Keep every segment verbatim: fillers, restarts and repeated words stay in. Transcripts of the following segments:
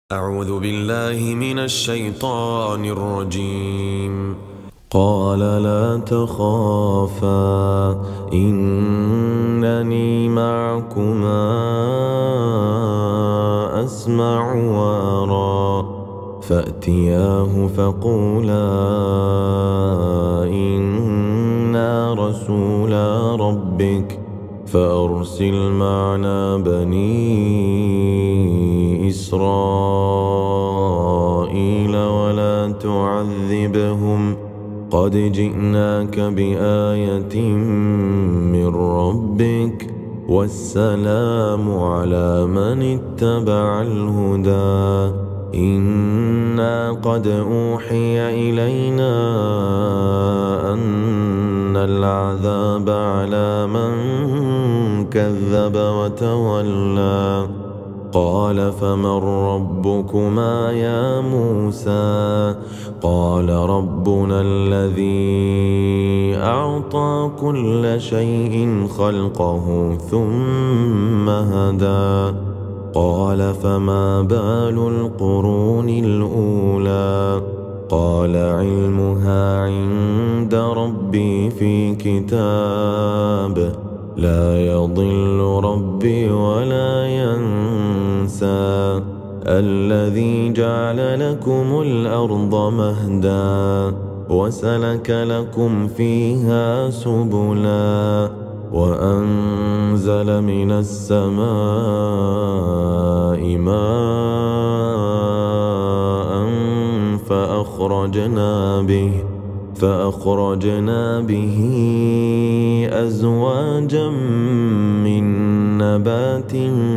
أعوذ بالله من الشيطان الرجيم. قال لا تخافا إنني معكما أسمع وأرى فأتياه فقولا إنا رسولا ربك فأرسل معنا بني إسرائيل ولا تعذبهم قد جئناك بآية من ربك والسلام على من اتبع الهدى إنا قد أوحي إلينا أن العذاب على من كذب وتولى قال فمن ربكما يا موسى قال ربنا الذي أعطى كل شيء خلقه ثم هدى قال فما بال القرون الأولى قال علمها عند ربي في كتاب لا يضل ربي ولا ينسى الذي جعل لكم الأرض مهدا وسلك لكم فيها سبلا وأنزل من السماء ماء فأخرجنا به فأخرجنا به أزواجا من نبات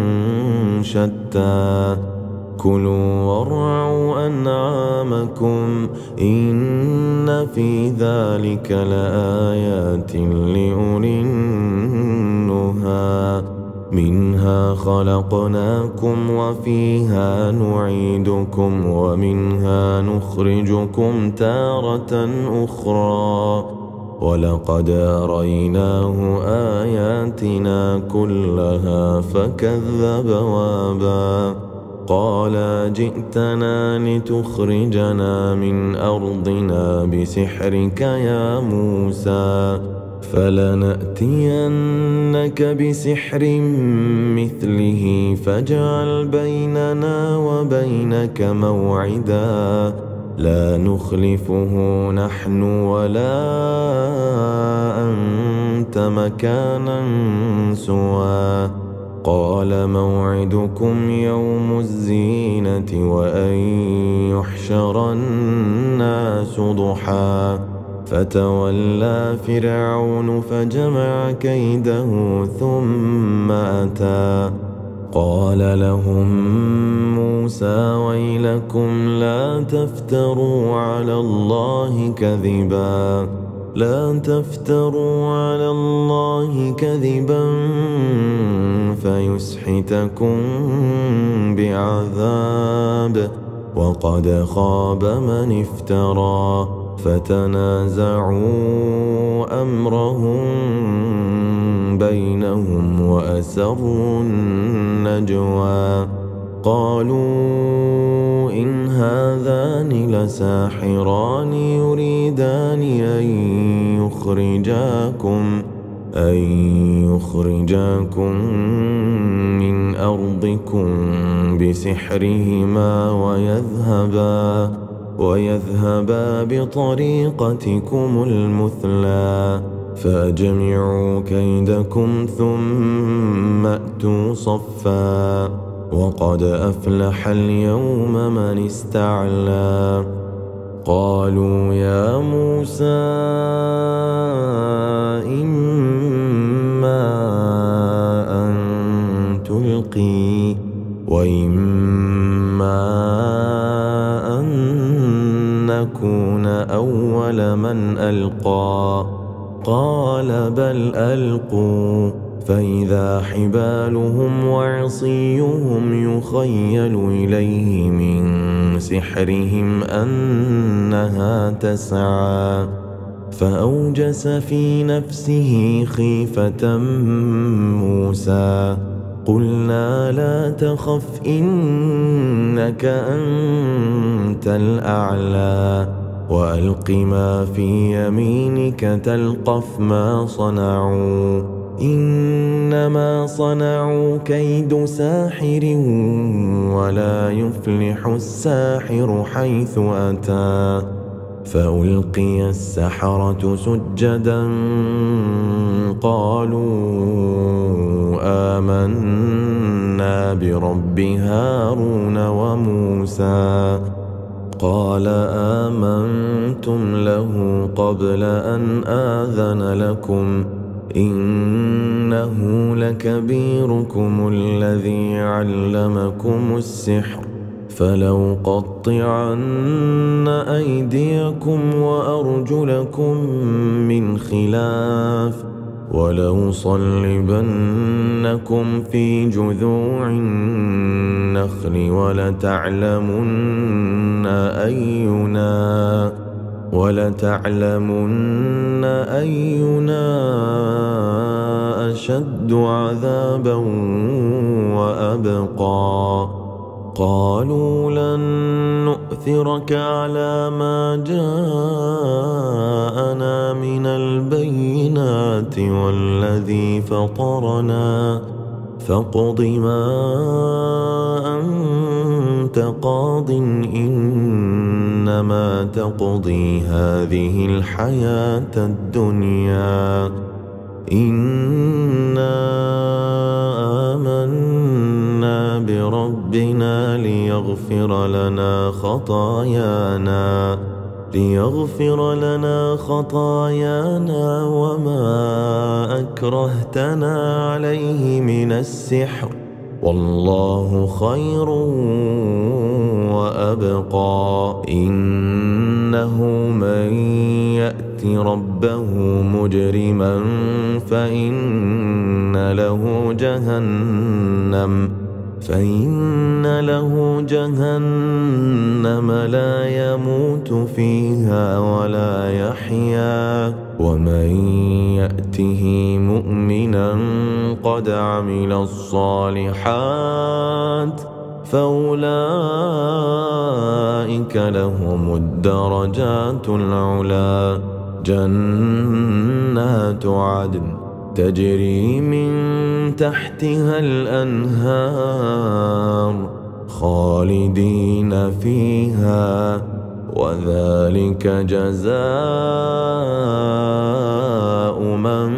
شتى كلوا وارعوا أنعامكم إن في ذلك لآيات لأولي النهى منها خلقناكم وفيها نعيدكم ومنها نخرجكم تارة أخرى ولقد أريناه آياتنا كلها فكذب وابى قال جئتنا لتخرجنا من أرضنا بسحرك يا موسى فلنأتينك بسحر مثله فاجعل بيننا وبينك موعدا لا نخلفه نحن ولا أنت مكانا سوى قال موعدكم يوم الزينة وأن يحشر الناس ضحى فتولى فرعون فجمع كيده ثم أتى قال لهم موسى ويلكم لا تفتروا على الله كذبا لا تفتروا على الله كذبا فيسحتكم بعذاب وقد خاب من افترى فتنازعوا أمرهم بينهم وأسروا النجوى قالوا إن هذان لساحران يريدان أن يخرجاكم أن يخرجاكم من أرضكم بسحرهما ويذهبا ويذهبا بطريقتكم المثلى فأجمعوا كيدكم ثم أتوا صفا وقد أفلح اليوم من استعلى قالوا يا موسى إما أن تلقي وإما أن نكون أول من ألقى قال بل ألقوا فإذا حبالهم وعصيهم يخيل إليه من سحرهم أنها تسعى فأوجس في نفسه خيفة موسى فقلنا لا تخف إنك أنت الأعلى وألق ما في يمينك تلقف ما صنعوا إنما صنعوا كيد ساحر ولا يفلح الساحر حيث أتى. فألقي السحرة سجدا قالوا آمنا برب هارون وموسى. قال آمنتم له قبل أن آذن لكم إنه لكبيركم الذي علمكم السحر فلأقطعن أيديكم وأرجلكم من خلاف ولأصلبنكم في جذوع النخل ولتعلمن أينا ولتعلمن أينا أشد عذابا وأبقى. قالوا لن نؤثرك على ما جاءنا من البينات والذي فطرنا فاقض ما أنت قاض إنما تقضي هذه الحياة الدنيا إنا آمنا بربنا ليغفر لنا خطايانا ليغفر لنا خطايانا وما أكرهتنا عليه من السحر والله خير وأبقى. إنه من يأت ربه مجرما فإن له جهنم فإن له جهنم لا يموت فيها ولا يحيا ومن يأته مؤمنا قد عمل الصالحات فأولئك لهم الدرجات العلى جنات عدن تجري من تحتها الأنهار خالدين فيها وذلك جزاء من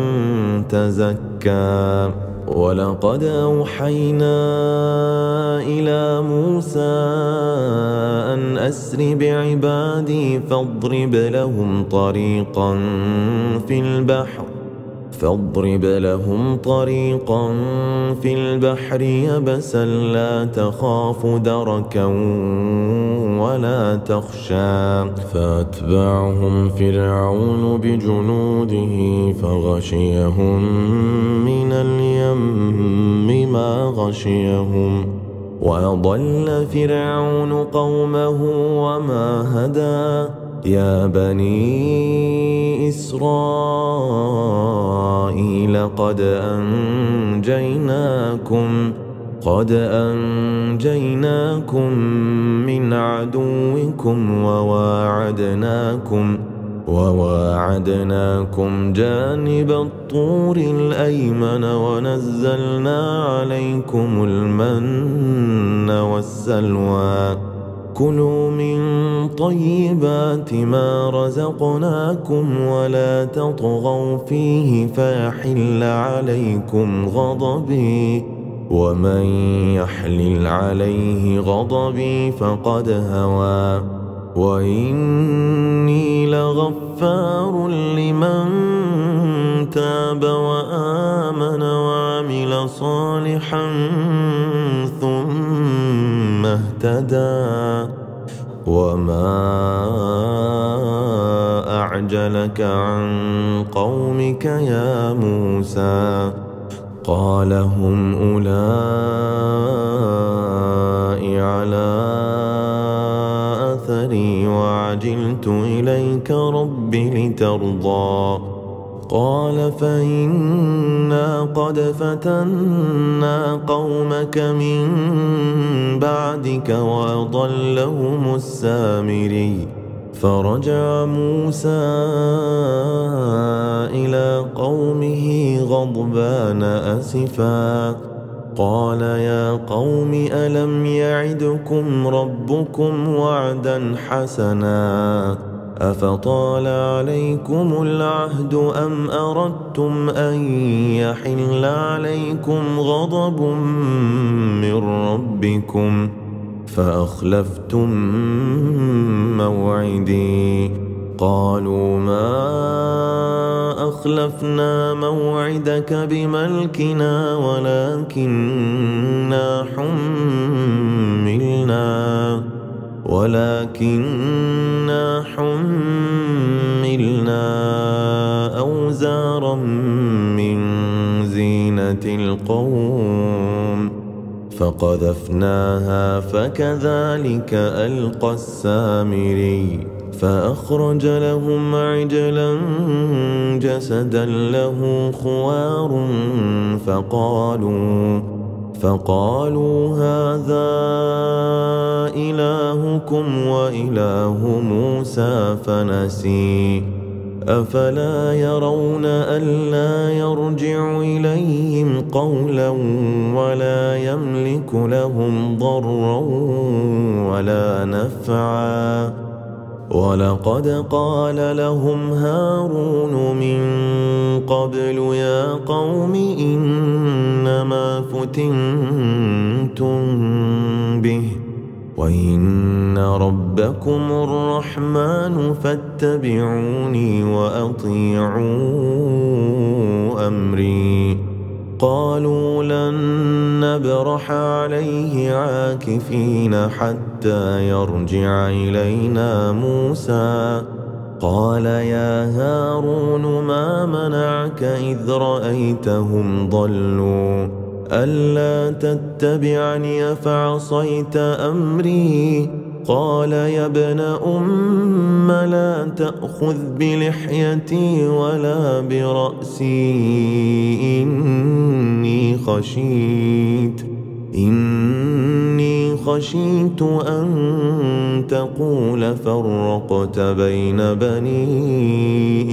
تزكى. ولقد أوحينا إلى موسى أن أسر بعبادي فاضرب لهم طريقا في البحر فاضرب لهم طريقا في البحر يبسا لا تخاف دركا ولا تخشى. فأتبعهم فرعون بجنوده فغشيهم من اليم ما غشيهم وأضل فرعون قومه وما هدى. يا بني إسرائيل قد أنجيناكم قد أنجيناكم من عدوكم وواعدناكم وواعدناكم جانب الطور الأيمن ونزلنا عليكم المن والسلوى. كلوا من طيبات ما رزقناكم ولا تطغوا فيه فيحل عليكم غضبي ومن يحلل عليه غضبي فقد هوى. وإني لغفار لمن تاب وآمن وعمل صالحا ثم اهتدى. وما أعجلك عن قومك يا موسى؟ قال هم أولئك على أثري وعجلت إليك رب لترضى. قال فإنا قد فتنا قومك من بعدك وأضلهم السامري. فرجع موسى إلى قومه غضبان أسفا قال يا قوم ألم يعدكم ربكم وعدا حسنا أفطال عليكم العهد أم أردتم أن يحل عليكم غضب من ربكم فأخلفتم موعدي. قالوا ما أخلفنا موعدك بملكنا ولكننا حملنا ولكننا حملنا أوزارا من زينة القوم فقذفناها فكذلك ألقى السامري. فأخرج لهم عجلا جسدا له خوار فقالوا فقالوا هذا إلهكم وإله موسى فنسي. أفلا يرون ألا يرجع إليهم قولا ولا يملك لهم ضرا ولا نفعا. ولقد قال لهم هارون من قبل يا قوم إنما فتنتم به وإن ربكم الرحمن فاتبعوني وأطيعوا أمري. قالوا لن نبرح عليه عاكفين حتى يرجع إلينا موسى. قال يا هارون ما منعك إذ رأيتهم ضلوا ألا تتبعني أفعصيت أمري. قال يا ابن أم لا تأخذ بلحيتي ولا برأسي إني خشيت إني خشيت أن تقول فرقت بين بني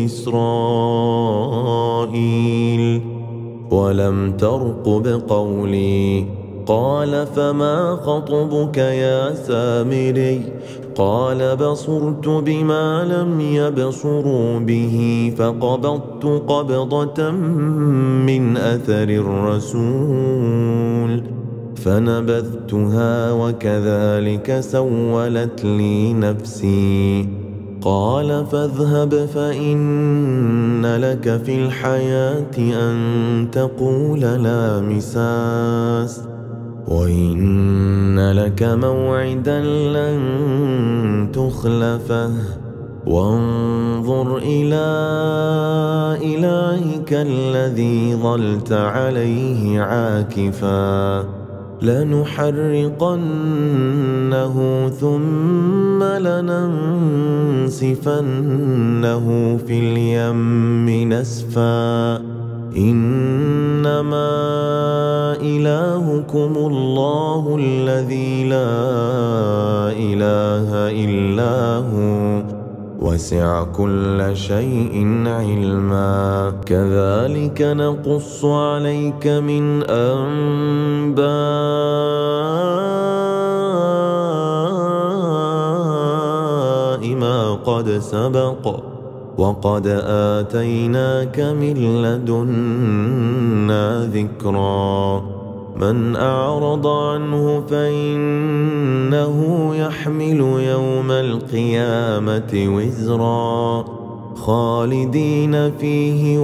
إسرائيل ولم ترقب قولي. قال فما خطبك يا سامري؟ قال بصرت بما لم يبصروا به فقبضت قبضة من أثر الرسول فنبذتها وكذلك سولت لي نفسي. قال فاذهب فإن لك في الحياة أن تقول لا مساس وإن لك موعدا لن تخلفه وانظر إلى إلهك الذي ظلت عليه عاكفا لنحرقنه ثم لننسفنه في اليم نسفا. إنما إلهكم الله الذي لا إله إلا هو وسع كل شيء علما. كذلك نقص عليك من أنباء ما قد سبق وقد آتيناك من لدنا ذكرا. من أعرض عنه فإنه يحمل يوم القيامة وزرا خالدين فيه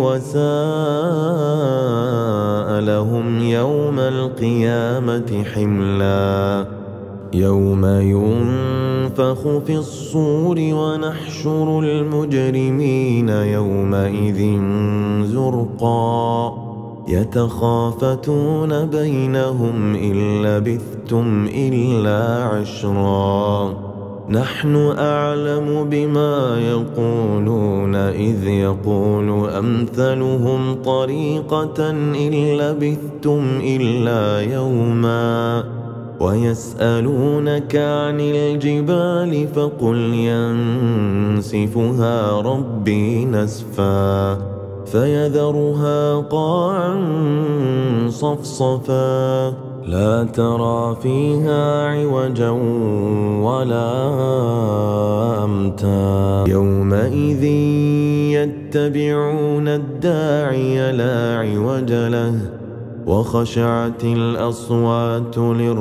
وساء لهم يوم القيامة حملا. يوم ينفخ في الصور ونحشر المجرمين يومئذ زرقا يتخافتون بينهم إن لبثتم إلا عشرا نحن أعلم بما يقولون إذ يقول أمثلهم طريقة إن لبثتم إلا يوما ويسألونك عن الجبال فقل ينسفها ربي نسفا فيذرها قاعا صفصفا لا ترى فيها عوجا ولا أمتا يومئذ يتبعون الداعي لا عوج له وخشعت الأصوات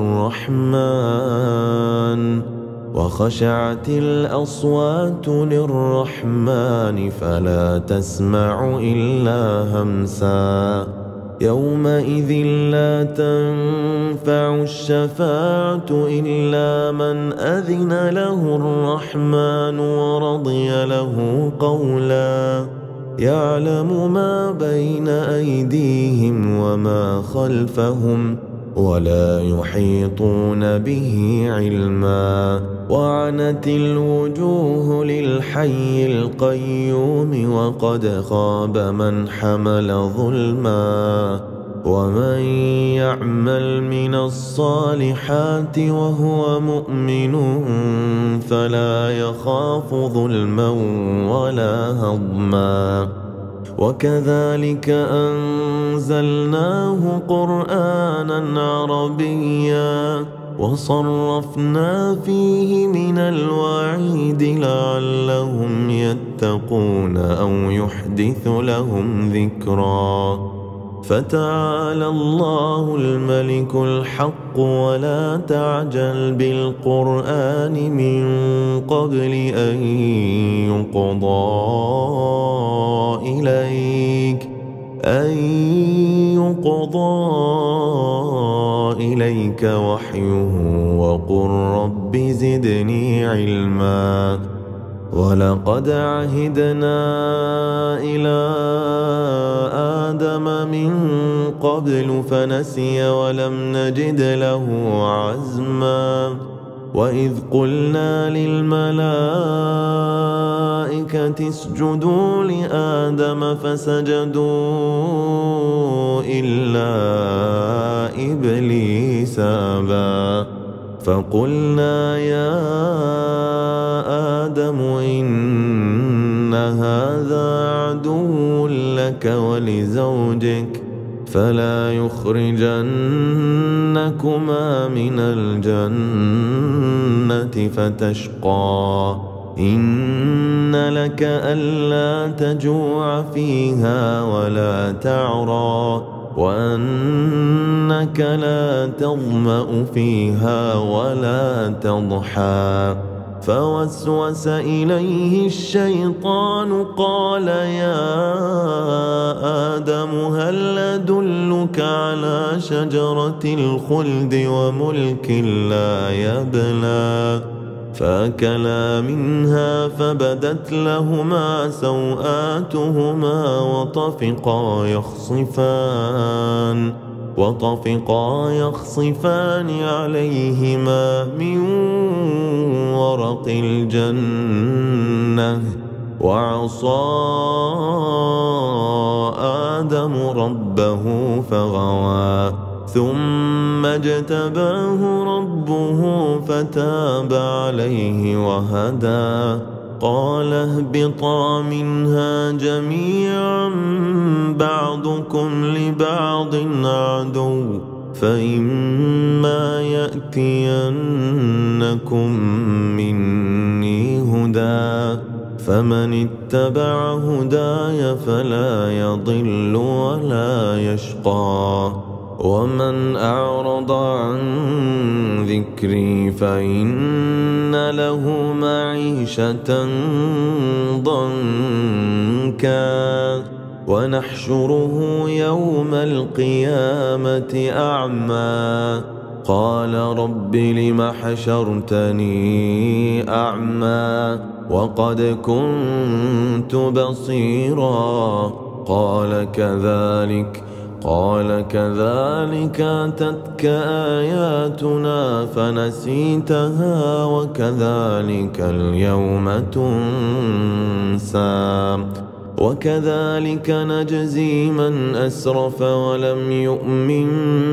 للرحمن وخشعت الأصوات للرحمن فلا تسمع إلا همسا يومئذ لا تنفع الشفاعة إلا من أذن له الرحمن ورضي له قولا يعلم ما بين أيديهم وما خلفهم ولا يحيطون به علما وعنت الوجوه للحي القيوم وقد خاب من حمل ظلما ومن يعمل من الصالحات وهو مؤمن فلا يخاف ظلما ولا هضما وكذلك أنزلناه قرآنا عربيا وصرفنا فيه من الوعيد لعلهم يتقون أو يحدث لهم ذكرا فتعالى الله الملك الحق ولا تعجل بالقرآن من قبل أن يقضى إليك أن يقضى إليك وحيه وقل رب زدني علما ولقد عهدنا إلى آدم من قبل فنسي ولم نجد له عزما وإذ قلنا للملائكة اسجدوا لآدم فسجدوا إلا إبليس أبى فقلنا يا آدم إن هذا عدو لك ولزوجك فلا يخرجنكما من الجنة فتشقى إن لك ألا تجوع فيها ولا تعرى وأنك لا تظمأ فيها ولا تضحى فوسوس إليه الشيطان قال يا آدم هل أدلك على شجرة الخلد وملك لا يبلى فأكلا منها فبدت لهما سوآتهما وطفقا يخصفان وطفقا يخصفان عليهما من ورق الجنة وعصى آدم ربه فغوى ثم اجتباه ربه فتاب عليه وهدى قال اهبطا منها جميعا بعضكم لبعض عدو فإما يأتينكم مني هدى فمن اتبع هداي فلا يضل ولا يشقى ومن أعرض عن ذكري فإن له معيشة ضنكا ونحشره يوم القيامة أعمى قال رب لم حشرتني أعمى وقد كنت بصيرا قال كذلك قال كذلك أتتك آياتنا فنسيتها وكذلك اليوم تنسى وكذلك نجزي من أسرف ولم يؤمن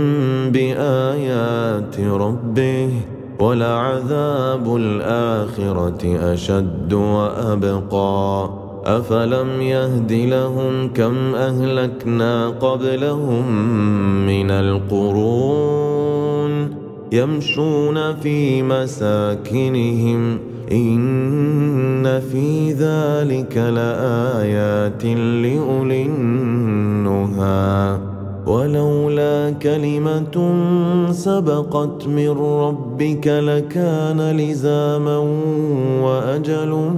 بآيات ربه ولعذاب الآخرة أشد وأبقى أفلم يهد لهم كم أهلكنا قبلهم من القرون يمشون في مساكنهم إن في ذلك لآيات لأولي النهى ولولا كلمة سبقت من ربك لكان لزاما وأجل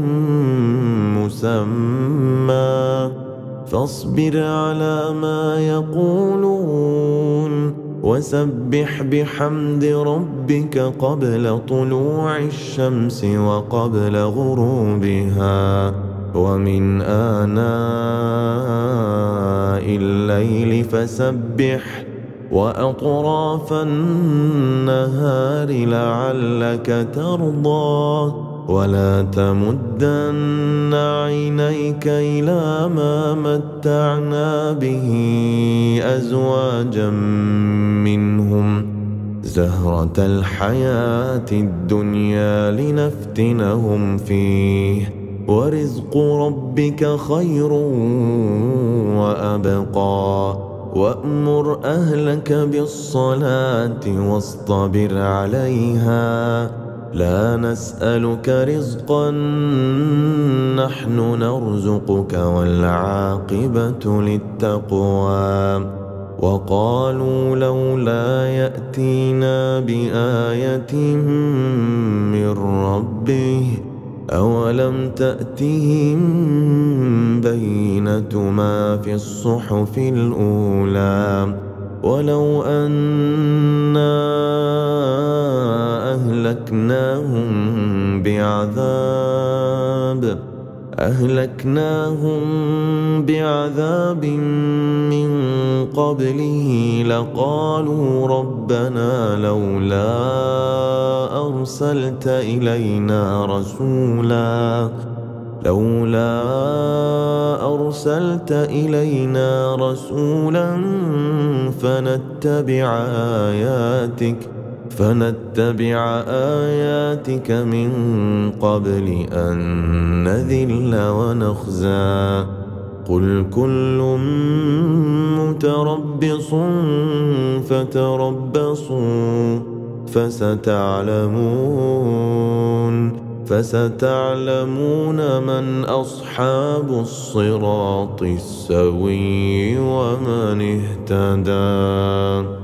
مسمى فاصبر على ما يقولون وسبح بحمد ربك قبل طلوع الشمس وقبل غروبها ومن آناء الليل فسبح وأطراف النهار لعلك ترضى ولا تمدن عينيك إلى ما متعنا به أزواجا منهم زهرة الحياة الدنيا لنفتنهم فيه ورزق ربك خير وأبقى وأمر أهلك بالصلاة واصطبر عليها لا نسألك رزقا نحن نرزقك والعاقبة للتقوى وقالوا لولا يأتينا بآية من ربه أولم تأتهم بينة ما في الصحف الأولى ولو أنا أهلكناهم بعذاب أهلكناهم بعذاب من قبله لقالوا ربنا لولا أرسلت إلينا رسولا لولا أرسلت إلينا رسولا فنتبع آياتك فنتبع آياتك من قبل أن نذل ونخزى قل كل متربص فتربصوا فستعلمون فستعلمون من أصحاب الصراط السوي ومن اهتدى.